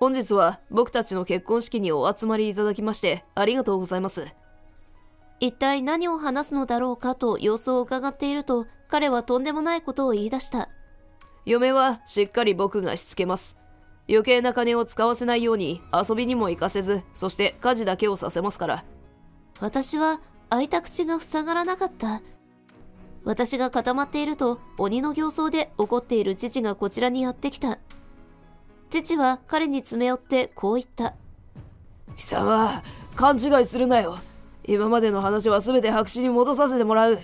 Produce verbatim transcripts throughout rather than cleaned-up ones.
本日は僕たちの結婚式にお集まりいただきましてありがとうございます。 一体何を話すのだろうかと様子を伺っていると、彼はとんでもないことを言い出した。 嫁はしっかり僕がしつけます。余計な金を使わせないように遊びにも行かせず、そして家事だけをさせますから。 私は開いた口が塞がらなかった。私が固まっていると、鬼の形相で怒っている父がこちらにやってきた。父は彼に詰め寄ってこう言った。 貴様、勘違いするなよ。今までの話は全て白紙に戻させてもらう。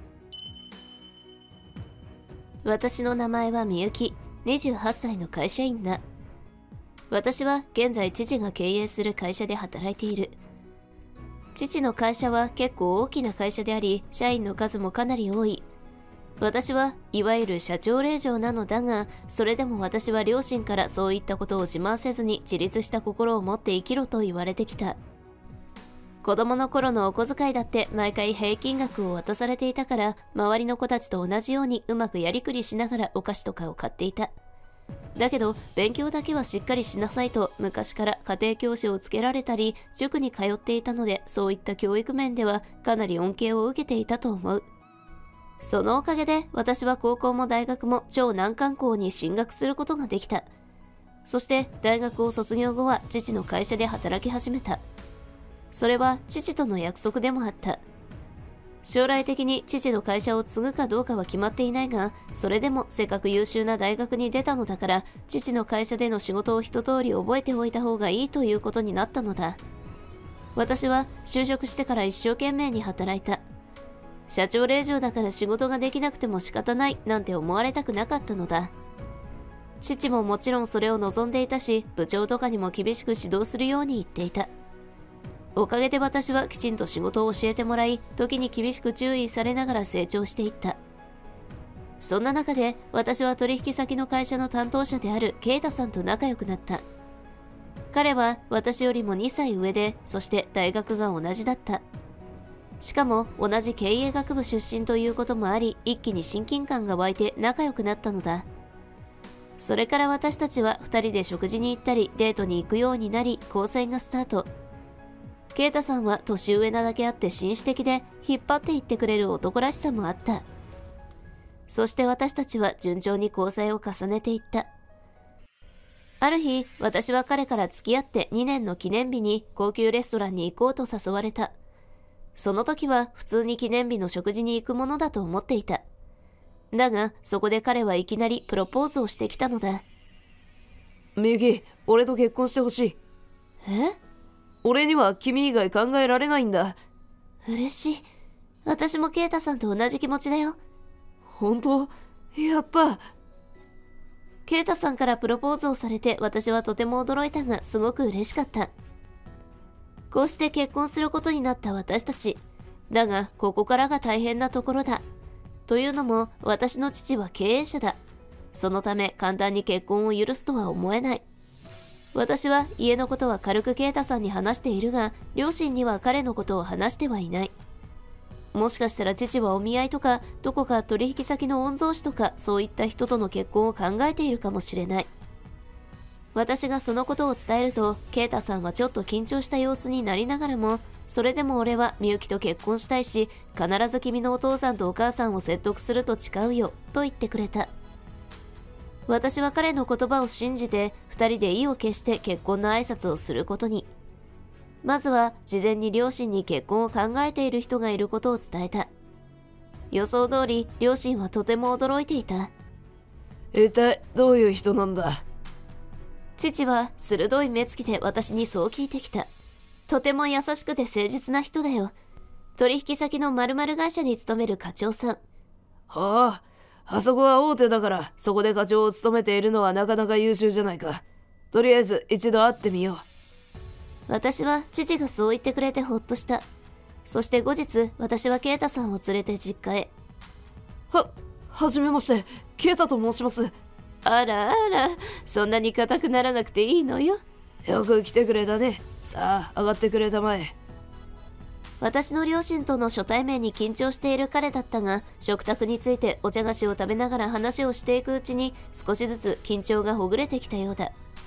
私の名前はみゆき、にじゅうはっさいの会社員だ。私は現在父が経営する会社で働いている。父の会社は結構大きな会社であり、社員の数もかなり多い。私はいわゆる社長令嬢なのだが、それでも私は両親からそういったことを自慢せずに自立した心を持って生きろと言われてきた。子供の頃のお小遣いだって毎回平均額を渡されていたから、周りの子たちと同じようにうまくやりくりしながらお菓子とかを買っていた。だけど勉強だけはしっかりしなさいと昔から家庭教師をつけられたり塾に通っていたので、そういった教育面ではかなり恩恵を受けていたと思う。そのおかげで私は高校も大学も超難関校に進学することができた。そして大学を卒業後は父の会社で働き始めた。それは父との約束でもあった。将来的に父の会社を継ぐかどうかは決まっていないが、それでもせっかく優秀な大学に出たのだから、父の会社での仕事を一通り覚えておいた方がいいということになったのだ。私は就職してから一生懸命に働いた。社長令嬢だから仕事ができなくても仕方ないなんて思われたくなかったのだ。父ももちろんそれを望んでいたし、部長とかにも厳しく指導するように言っていた。おかげで私はきちんと仕事を教えてもらい、時に厳しく注意されながら成長していった。そんな中で私は取引先の会社の担当者であるケイタさんと仲良くなった。彼は私よりもにさい上で、そして大学が同じだった。しかも同じ経営学部出身ということもあり、一気に親近感が湧いて仲良くなったのだ。それから私たちはふたりで食事に行ったりデートに行くようになり、交際がスタート。ケイタさんは年上なだけあって紳士的で、引っ張っていってくれる男らしさもあった。そして私たちは順調に交際を重ねていった。ある日、私は彼から付き合ってにねんの記念日に高級レストランに行こうと誘われた。その時は普通に記念日の食事に行くものだと思っていた。だが、そこで彼はいきなりプロポーズをしてきたのだ。 みゆき、俺と結婚してほしい。 え？ 俺には君以外考えられないんだ。 嬉しい。私もケイタさんと同じ気持ちだよ。 本当？やった。 ケイタさんからプロポーズをされて私はとても驚いたが、すごく嬉しかった。こうして結婚することになった私たち。だが、ここからが大変なところだ。というのも、私の父は経営者だ。そのため簡単に結婚を許すとは思えない。私は家のことは軽くケイタさんに話しているが、両親には彼のことを話してはいない。もしかしたら父はお見合いとか、どこか取引先の御曹司とか、そういった人との結婚を考えているかもしれない。私がそのことを伝えると、ケイタさんはちょっと緊張した様子になりながらも、それでも俺はみゆきと結婚したいし、必ず君のお父さんとお母さんを説得すると誓うよ、と言ってくれた。私は彼の言葉を信じて、二人で意を決して結婚の挨拶をすることに。まずは、事前に両親に結婚を考えている人がいることを伝えた。予想通り、両親はとても驚いていた。 一体、どういう人なんだ？ 父は鋭い目つきで私にそう聞いてきた。とても優しくて誠実な人だよ。取引先の〇〇会社に勤める課長さん。 はあ。あそこは大手だから、そこで課長を務めているのはなかなか優秀じゃないか。とりあえず一度会ってみよう。 私は父がそう言ってくれてほっとした。そして後日、私はケイタさんを連れて実家へ。 は、はじめまして、ケイタと申します。 あらあら、そんなに硬くならなくていいのよ。 よく来てくれたね。さあ、上がってくれたまえ。 私の両親との初対面に緊張している彼だったが、食卓についてお茶菓子を食べながら話をしていくうちに少しずつ緊張がほぐれてきたようだ。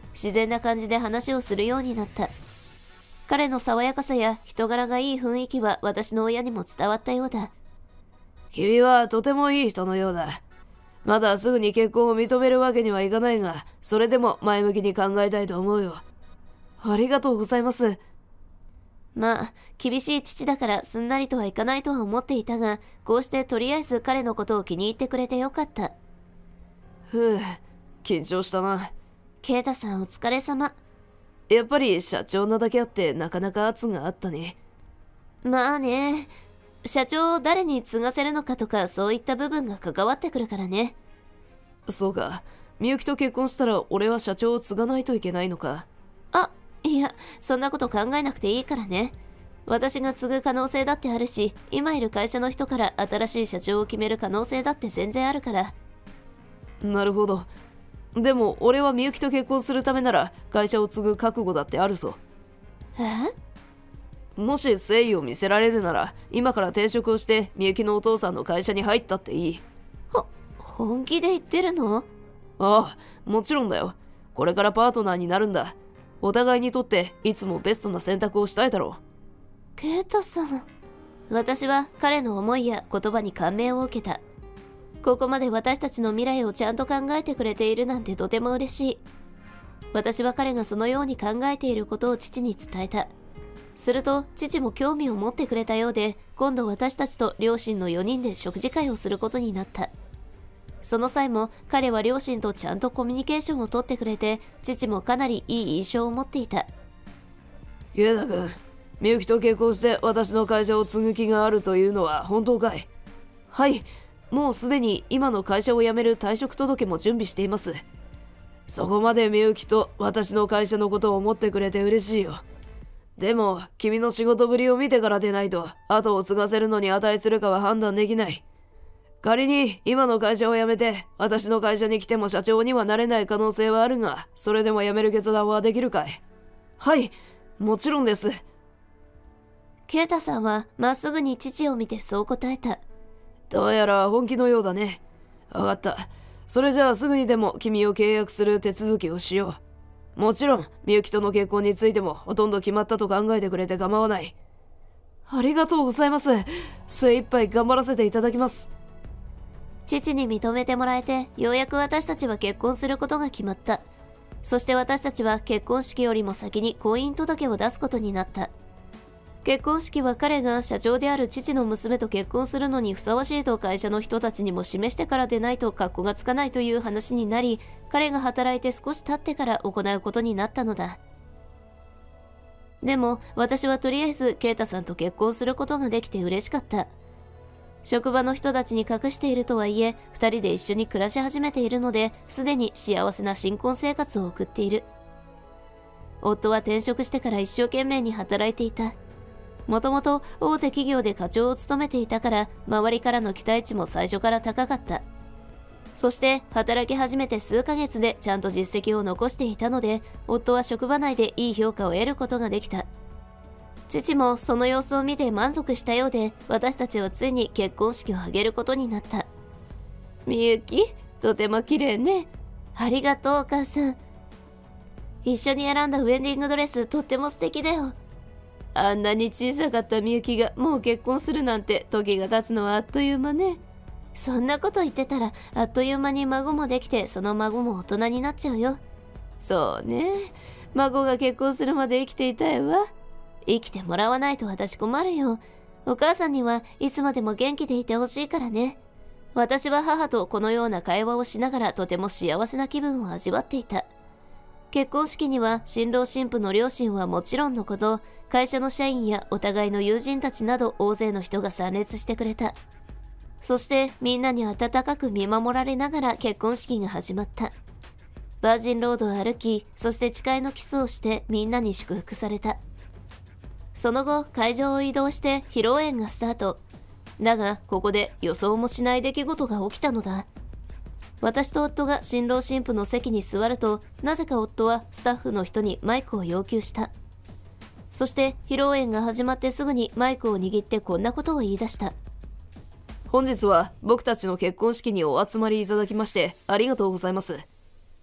自然な感じで話をするようになった。彼の爽やかさや人柄がいい雰囲気は私の親にも伝わったようだ。 君はとてもいい人のようだ。まだすぐに結婚を認めるわけにはいかないが、それでも前向きに考えたいと思うよ。ありがとうございます。 まあ、厳しい父だからすんなりとはいかないとは思っていたが、こうしてとりあえず彼のことを気に入ってくれてよかった。 ふう、緊張したな。 ケイタさんお疲れ様。 やっぱり社長なだけあってなかなか圧があったね。 まあね、社長を誰に継がせるのかとかそういった部分が関わってくるからね。 そうか、みゆきと結婚したら俺は社長を継がないといけないのか。 あ、いや、そんなこと考えなくていいからね。私が継ぐ可能性だってあるし、今いる会社の人から新しい社長を決める可能性だって全然あるから。 なるほど。でも俺はみゆきと結婚するためなら会社を継ぐ覚悟だってあるぞ。 え？ もし誠意を見せられるなら今から転職をしてみゆきのお父さんの会社に入ったっていい。 ほ、本気で言ってるの？ ああ、もちろんだよ。これからパートナーになるんだ。お互いにとっていつもベストな選択をしたいだろう。ケイタさん。私は彼の思いや言葉に感銘を受けた。ここまで私たちの未来をちゃんと考えてくれているなんてとても嬉しい。私は彼がそのように考えていることを父に伝えた。すると父も興味を持ってくれたようで、今度私たちと両親のよにんで食事会をすることになった。その際も彼は両親とちゃんとコミュニケーションをとってくれて、父もかなりいい印象を持っていた。 ケイタ君、みゆきと結婚して私の会社を継ぐ気があるというのは本当かい？はい、もうすでに今の会社を辞める退職届も準備しています。そこまでみゆきと私の会社のことを思ってくれて嬉しいよ。でも君の仕事ぶりを見てからでないと後を継がせるのに値するかは判断できない。仮に今の会社を辞めて私の会社に来ても社長にはなれない可能性はあるが、それでも辞める決断はできるかい？はい、もちろんです。 ケイタさんはまっすぐに父を見てそう答えた。 どうやら本気のようだね。わかった。それじゃあすぐにでも君を契約する手続きをしよう。もちろんみゆきとの結婚についてもほとんど決まったと考えてくれて構わない。ありがとうございます。精一杯頑張らせていただきます。 父に認めてもらえて、ようやく私たちは結婚することが決まった。そして私たちは結婚式よりも先に婚姻届を出すことになった。結婚式は彼が社長である父の娘と結婚するのにふさわしいと会社の人たちにも示してからでないと格好がつかないという話になり、彼が働いて少し経ってから行うことになったのだ。でも私はとりあえずケイタさんと結婚することができて嬉しかった。職場の人たちに隠しているとはいえ、二人で一緒に暮らし始めているので、すでに幸せな新婚生活を送っている。夫は転職してから一生懸命に働いていた。もともと大手企業で課長を務めていたから、周りからの期待値も最初から高かった。そして働き始めて数ヶ月でちゃんと実績を残していたので、夫は職場内でいい評価を得ることができた。父もその様子を見て満足したようで、私たちはついに結婚式を挙げることになった。みゆき、とても綺麗ね。ありがとうお母さん。一緒に選んだウェディングドレスとっても素敵だよ。あんなに小さかったみゆきがもう結婚するなんて、時が経つのはあっという間ね。そんなこと言ってたらあっという間に孫もできて、その孫も大人になっちゃうよ。そうね、孫が結婚するまで生きていたいわ。生きてもらわないと私困るよ。お母さんにはいつまでも元気でいてほしいからね。私は母とこのような会話をしながらとても幸せな気分を味わっていた。結婚式には新郎新婦の両親はもちろんのこと、会社の社員やお互いの友人たちなど大勢の人が参列してくれた。そしてみんなに温かく見守られながら結婚式が始まった。バージンロードを歩き、そして誓いのキスをしてみんなに祝福された。その後、会場を移動して披露宴がスタート。だが、ここで予想もしない出来事が起きたのだ。私と夫が新郎新婦の席に座ると、なぜか夫はスタッフの人にマイクを要求した。そして披露宴が始まってすぐにマイクを握ってこんなことを言い出した。 本日は僕たちの結婚式にお集まりいただきましてありがとうございます。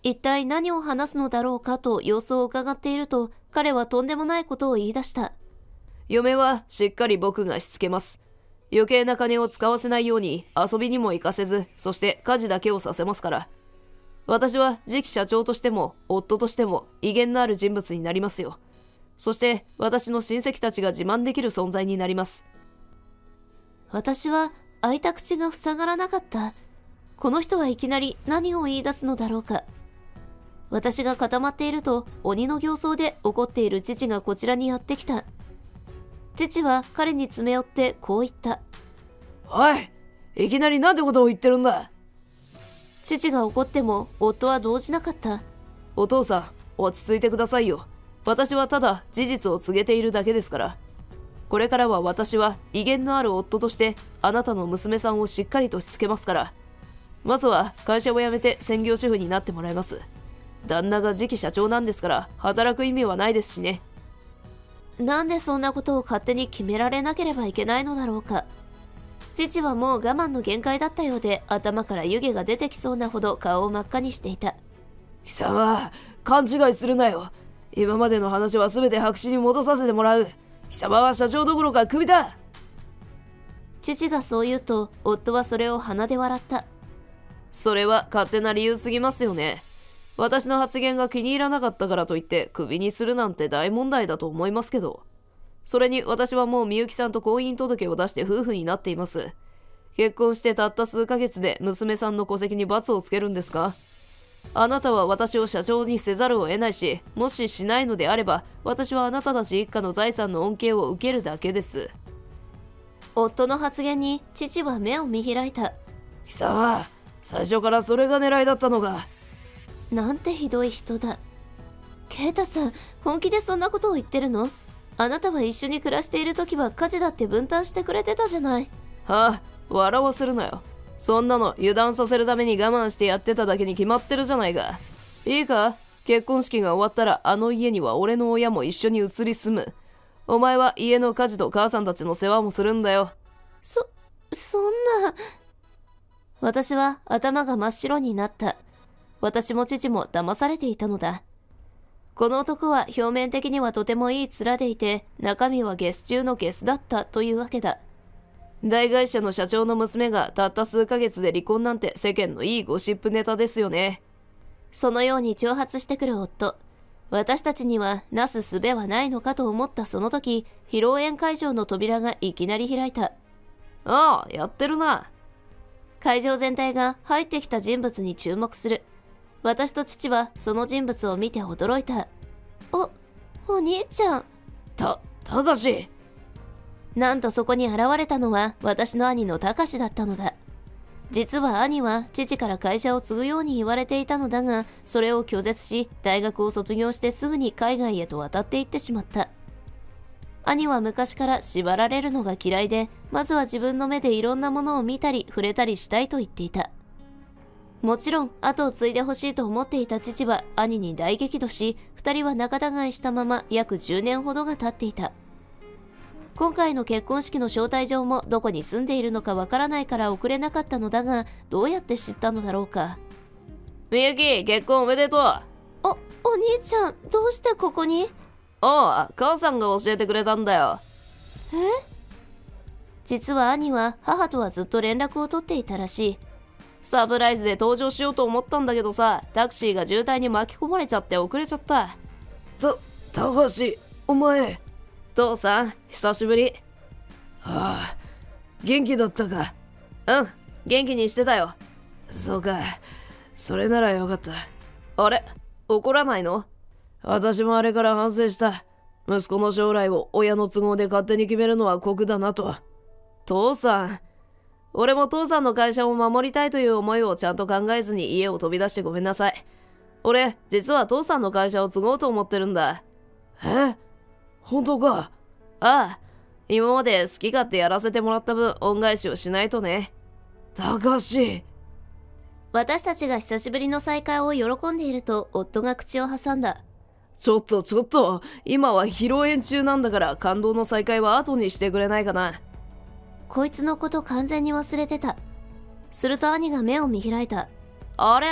一体何を話すのだろうかと様子を伺っていると、彼はとんでもないことを言い出した。 嫁はしっかり僕がしつけます。余計な金を使わせないように遊びにも行かせず、そして家事だけをさせますから。私は次期社長としても夫としても威厳のある人物になりますよ。そして私の親戚たちが自慢できる存在になります。 私は開いた口が塞がらなかった。この人はいきなり何を言い出すのだろうか。私が固まっていると、鬼の形相で怒っている父がこちらにやってきた。父は彼に詰め寄ってこう言った。 おい、いきなりなんてことを言ってるんだ。 父が怒っても夫は動じなかった。 お父さん、落ち着いてくださいよ。私はただ事実を告げているだけですから。これからは私は威厳のある夫としてあなたの娘さんをしっかりとしつけますから。まずは会社を辞めて専業主婦になってもらいます。旦那が次期社長なんですから働く意味はないですしね。 なんでそんなことを勝手に決められなければいけないのだろうか。父はもう我慢の限界だったようで、頭から湯気が出てきそうなほど顔を真っ赤にしていた。 貴様、勘違いするなよ。今までの話は全て白紙に戻させてもらう。貴様は社長どころかクビだ。 父がそう言うと、夫はそれを鼻で笑った。 それは勝手な理由すぎますよね。私の発言が気に入らなかったからといってクビにするなんて大問題だと思いますけど。それに私はもうみゆきさんと婚姻届を出して夫婦になっています。結婚してたった数ヶ月で娘さんの戸籍に罰をつけるんですか？あなたは私を社長にせざるを得ないし、もししないのであれば私はあなたたち一家の財産の恩恵を受けるだけです。 夫の発言に父は目を見開いた。 貴様、最初からそれが狙いだったのか。 なんてひどい人だ。ケイタさん、本気でそんなことを言ってるの？あなたは一緒に暮らしている時は家事だって分担してくれてたじゃない。 はあ、笑わせるなよ。そんなの油断させるために我慢してやってただけに決まってるじゃないか。いいか、結婚式が終わったらあの家には俺の親も一緒に移り住む。お前は家の家事と母さんたちの世話もするんだよ。 そ、そんな。私は頭が真っ白になった。私も父も騙されていたのだ。この男は表面的にはとてもいい面でいて、中身はゲス中のゲスだったというわけだ。大会社の社長の娘がたった数ヶ月で離婚なんて世間のいいゴシップネタですよね。そのように挑発してくる夫。私たちにはなす術はないのかと思ったその時、披露宴会場の扉がいきなり開いた。 ああ、やってるな。 会場全体が入ってきた人物に注目する。私と父はその人物を見て驚いた。お、お兄ちゃん。 た、たかし。 なんとそこに現れたのは私の兄のたかしだったのだ。実は兄は父から会社を継ぐように言われていたのだが、それを拒絶し、大学を卒業してすぐに海外へと渡っていってしまった。兄は昔から縛られるのが嫌いで、まずは自分の目でいろんなものを見たり触れたりしたいと言っていた。もちろん後を継いでほしいと思っていた父は兄に大激怒し、二人は仲違いしたまま約じゅうねんほどが経っていた。今回の結婚式の招待状もどこに住んでいるのかわからないから送れなかったのだが、どうやって知ったのだろうか。 みゆき、結婚おめでとう。 お、お兄ちゃん、どうしてここに？ ああ、母さんが教えてくれたんだよ。 え？実は兄は母とはずっと連絡を取っていたらしい。 サプライズで登場しようと思ったんだけどさ、タクシーが渋滞に巻き込まれちゃって遅れちゃった。た、高橋、お前。父さん、久しぶり。ああ、元気だったか。うん、元気にしてたよ。そうか、それならよかった。あれ、怒らないの？私もあれから反省した。息子の将来を親の都合で勝手に決めるのは酷だなと。父さん、俺も父さんの会社を守りたいという思いをちゃんと考えずに家を飛び出してごめんなさい。俺、実は父さんの会社を継ごうと思ってるんだ。え？本当か？ああ、今まで好き勝手やらせてもらった分恩返しをしないとね。高橋。 私たちが久しぶりの再会を喜んでいると夫が口を挟んだ。 ちょっとちょっと、今は披露宴中なんだから感動の再会は後にしてくれないかな。 こいつのこと完全に忘れてた。すると兄が目を見開いた。 あれ、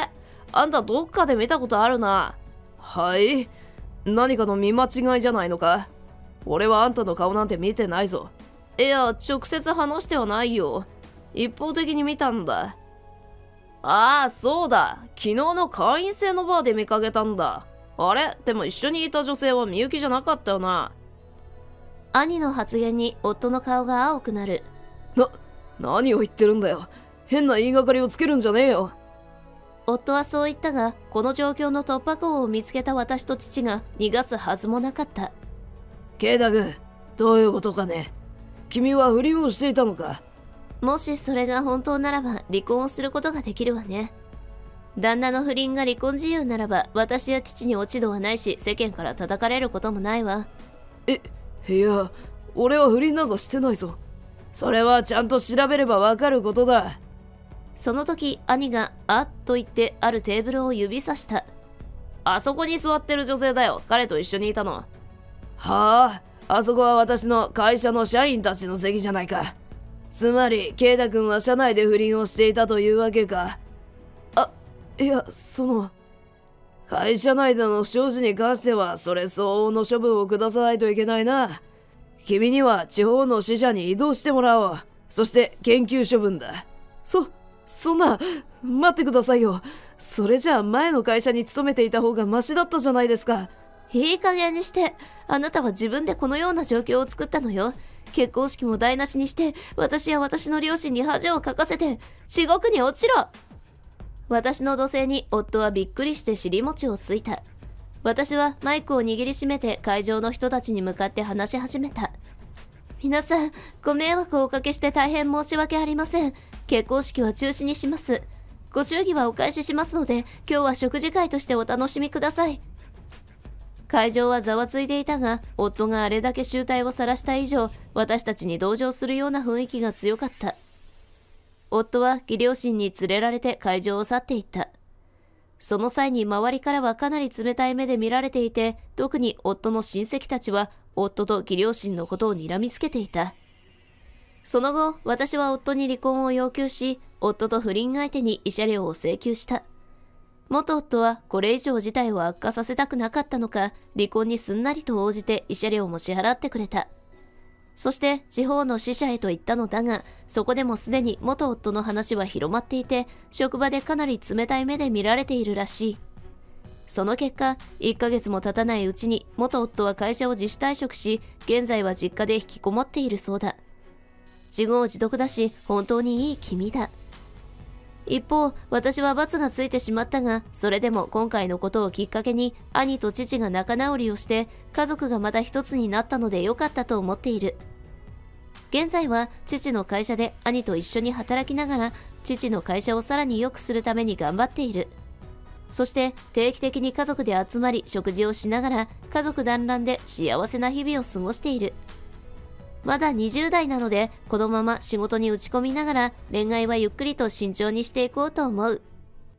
あんたどっかで見たことあるな。はい？何かの見間違いじゃないのか？俺はあんたの顔なんて見てないぞ。いや、直接話してはないよ。一方的に見たんだ。ああ、そうだ。昨日の会員制のバーで見かけたんだ。あれ？でも一緒にいた女性はみゆきじゃなかったよな。 兄の発言に夫の顔が青くなる。 な、何を言ってるんだよ。変な言いがかりをつけるんじゃねえよ。 夫はそう言ったが、この状況の突破口を見つけた私と父が逃がすはずもなかった。 ケイタ君、どういうことかね。君は不倫をしていたのか？ もしそれが本当ならば離婚をすることができるわね。旦那の不倫が離婚事由ならば私や父に落ち度はないし、世間から叩かれることもないわ。 え、いや、俺は不倫なんかしてないぞ。それはちゃんと調べればわかることだ。 その時兄があっと言ってあるテーブルを指さした。 あそこに座ってる女性だよ。彼と一緒にいたの。はあ、あそこは私の会社の社員たちの席じゃないか。つまりケイタ君は社内で不倫をしていたというわけか。あ、いや、その会社内での不祥事に関してはそれ相応の処分を下さないといけないな。君には地方の支社に移動してもらおう。そして研究処分だ。そそんな、待ってくださいよ。それじゃあ前の会社に勤めていた方がマシだったじゃないですか。 いい加減にして。あなたは自分でこのような状況を作ったのよ。結婚式も台無しにして私や私の両親に恥をかかせて地獄に落ちろ。私の怒声に夫はびっくりして尻餅をついた。私はマイクを握りしめて会場の人たちに向かって話し始めた。皆さん、ご迷惑をおかけして大変申し訳ありません。結婚式は中止にします。ご祝儀はお返ししますので、今日は食事会としてお楽しみください。会場はざわついていたが、夫があれだけ醜態を晒した以上、私たちに同情するような雰囲気が強かった。夫は義両親に連れられて会場を去っていった。その際に周りからはかなり冷たい目で見られていて、特に夫の親戚たちは夫と義両親のことを睨みつけていた。その後、私は夫に離婚を要求し、夫と不倫相手に慰謝料を請求した。元夫はこれ以上事態を悪化させたくなかったのか、離婚にすんなりと応じて慰謝料も支払ってくれた。そして地方の支社へと行ったのだが、そこでもすでに元夫の話は広まっていて、職場でかなり冷たい目で見られているらしい。その結果、いっかげつも経たないうちに元夫は会社を自主退職し、現在は実家で引きこもっているそうだ。自業自得だし、本当にいい気味だ。一方、私は罰がついてしまったが、それでも今回のことをきっかけに兄と父が仲直りをして家族がまた一つになったので良かったと思っている。現在は父の会社で兄と一緒に働きながら父の会社をさらに良くするために頑張っている。そして定期的に家族で集まり食事をしながら家族団らんで幸せな日々を過ごしている。まだにじゅう代なので、このまま仕事に打ち込みながら恋愛はゆっくりと慎重にしていこうと思う。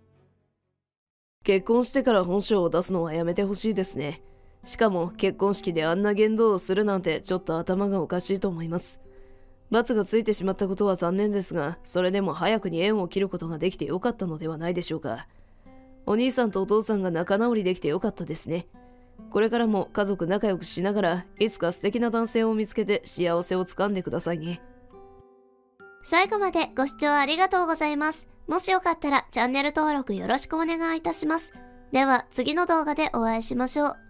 結婚してから本性を出すのはやめてほしいですね。しかも結婚式であんな言動をするなんてちょっと頭がおかしいと思います。罰がついてしまったことは残念ですが、それでも早くに縁を切ることができてよかったのではないでしょうか。お兄さんとお父さんが仲直りできてよかったですね。これからも家族仲良くしながら、いつか素敵な男性を見つけて幸せをつかんでくださいね。 最後までご視聴ありがとうございます。もしよかったらチャンネル登録よろしくお願いいたします。では次の動画でお会いしましょう。